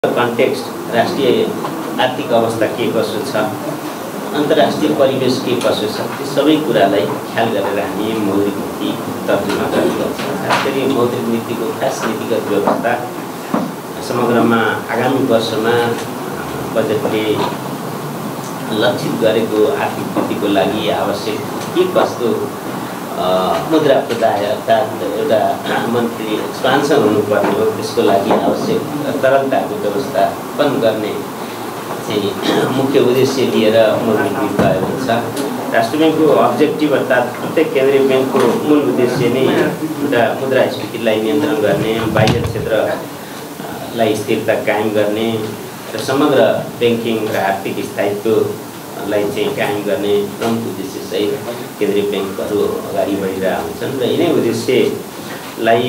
Context राष्ट्रिय आर्थिक अवस्था के कसो छ, अन्तर्राष्ट्रिय परिवेश के कसो छ, ती सबै कुरालाई ख्याल गरेर हामी मौद्रिक नीति तर्जुमा गर्नुपर्छ। खास गरी मौद्रिक नीतिको खास नीतिगत व्यवस्था समग्रमा आगामी वर्षमा बजेटले लक्षित गरेको आर्थिक वृद्धिको लागि आवश्यक के कस्तो मुद्रा प्रदाय अर्थात् एउटा मन्थली एक्सपान्सन हुनुपर्ने हो, त्यसको लागि आवश्यक तरलताको व्यवस्थापन गर्ने चाहिँ मुख्य उद्देश्य लिएर मौद्रिक नीति आएको छ। राष्ट्र ब्याङ्कको अब्जेक्टिभ अर्थात् प्रत्येक केन्द्रीय ब्याङ्कको मूल उद्देश्य नै एउटा मुद्रास्फीतिलाई नियन्त्रण गर्ने, बाह्य क्षेत्रलाई स्थिरता कायम गर्ने र समग्र ब्याङ्किङ र आर्थिक स्थायित्वलाई चाहिँ कायम गर्ने प्रमुख उद्देश्य सहित केन्द्रीय ब्याङ्कहरू अगाडि बढिरहेका हुन्छन् र यिनै उद्देश्यलाई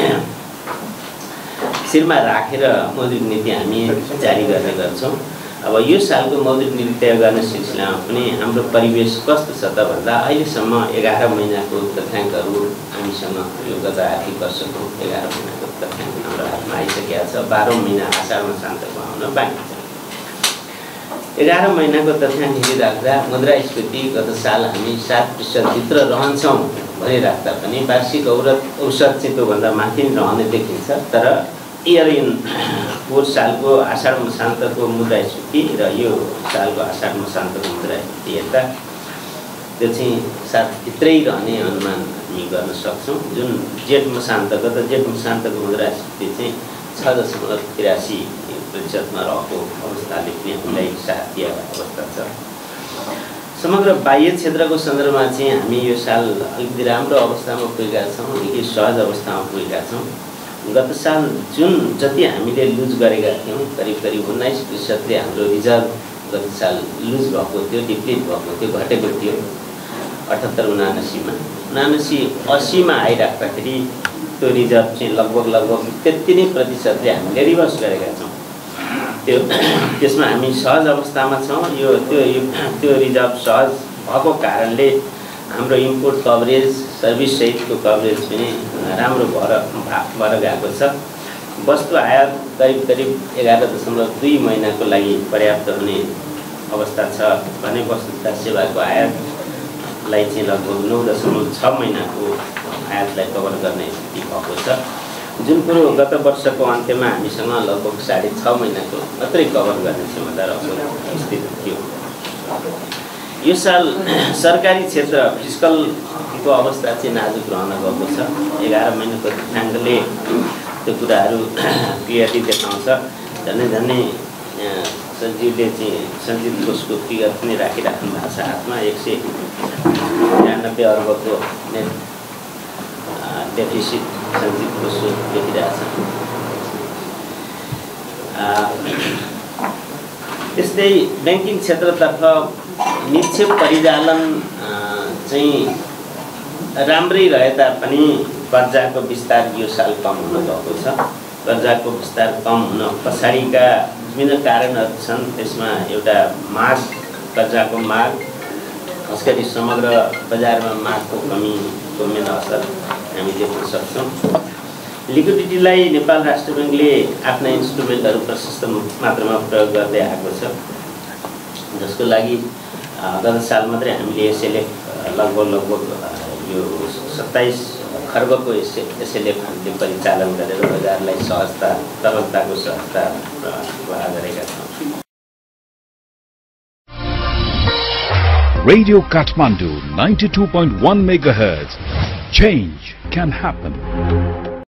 शिरमा राखेर मौद्रिक नीति हामी जारी गर्ने गर्छौँ। अब यो सालको मौद्रिक नीति तय गर्ने सिलसिलामा पनि हाम्रो परिवेश कस्तो छ त भन्दा अहिलेसम्म 11 महिनाको तथ्याङ्कहरू हामीसँग यो गत आर्थिक वर्षको 11 महिनाको तथ्याङ्क हाम्रो हातमा आइसकेका छ। 12औं महिना आषाढमा शान्तको आउन बाँकी छ। 11 महिनाको तथ्याङ्क हेरिराख्दा मुद्रास्फीति गत साल हामी 7% भित्र रहन्छौँ भनिराख्दा पनि वार्षिक औसत चाहिँ त्योभन्दा माथि रहने देखिन्छ। तर इयर इन पोहोर सालको आषाढ मसान्तको मुद्रास्फीति र यो सालको आषाढ मसान्तको मुद्रास्फीति हेर्दा त्यो चाहिँ 7 भित्रै रहने अनुमान हामी गर्न सक्छौँ। जुन जेठ मसान्तको मुद्रास्फीति चाहिँ 6.83% मा रहेको अवस्थाले पनि हामीलाई साथ दिएको अवस्था छ। समग्र बाह्य क्षेत्रको सन्दर्भमा चाहिँ हामी यो साल अलिकति राम्रो अवस्थामा पुगेका छौँ, निकै सहज अवस्थामा पुगेका छौँ। गत साल जुन जति हामीले लुज गरेका थियौँ करिब 19%ले हाम्रो रिजर्भ गत साल लुज भएको थियो, डिप्लिट भएको थियो, घटेको थियो 78-79 मा आइराख्दाखेरि त्यो रिजर्भ चाहिँ लगभग त्यति नै प्रतिशतले हामीले रिभर्स गरेका छौँ। त्यसमा हामी सहज अवस्थामा छौँ। त्यो रिजर्भ सहज भएको कारणले हाम्रो इम्पोर्ट कभरेज सर्भिस सहितको कभरेज पनि राम्रो भएर गएको छ। वस्तु आयात करिब 11.2 महिनाको लागि पर्याप्त हुने अवस्था छ भने वस्तुतः सेवाको आयातलाई चाहिँ लगभग 9.6 महिनाको आयातलाई कभर गर्ने स्थिति भएको छ। जुन कुरो गत वर्षको अन्त्यमा हामीसँग लगभग 6.5 महिनाको मात्रै कभर गर्ने क्षमता रहेको स्थिति थियो। यो साल सरकारी क्षेत्र फिस्कलको अवस्था चाहिँ नाजुक रहन गएको छ। 11 महिनाको तथ्याङ्कले त्यो कुराहरू क्लियरली देखाउँछ। झन्डै सञ्जीवले चाहिँ सञ्चित कोषको फिगर पनि राखिराख्नु भएको छ हातमा। 193 अर्बको नेट डेफिसिट सञ्चित कोष देखिरहेछ। त्यस्तै ब्याङ्किङ क्षेत्रतर्फ निक्षेप परिचालन चाहिँ राम्रै रहे तापनि कर्जाको विस्तार यो साल कम हुन गएको छ। कर्जाको विस्तार कम हुन पछाडिका विभिन्न कारणहरू छन्। त्यसमा एउटा माग, कर्जाको माग, खास गरी समग्र बजारमा मागको कमीको मेन असर हामी देख्न सक्छौँ। लिक्विडिटीलाई नेपाल राष्ट्र ब्याङ्कले आफ्ना इन्स्ट्रुमेन्टहरू प्रशस्त मात्रामा प्रयोग गर्दै आएको छ, जसको लागि गत साल मात्रै हामीले एसएलएफ लगभग यो 27 खर्बको एसएलएफ हामीले परिचालन गरेर बजारलाई सहजता, तरलताको सहजता प्रदान गरेका छौँ। Radio Kathmandu 92.1 MHz. Change can happen.